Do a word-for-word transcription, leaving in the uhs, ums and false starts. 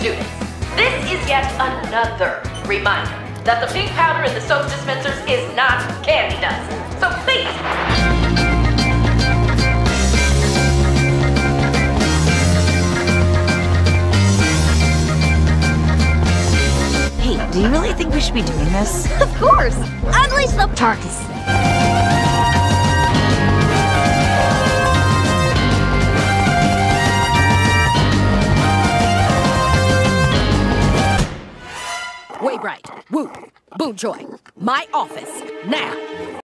students, this is yet another reminder that the pink powder in the soap dispensers is not candy dust. So please. Hey, do you really think we should be doing this? Of course! Unleash the Tarkus Sweep. Way bright. Whoop. Boom joy. My office. Now.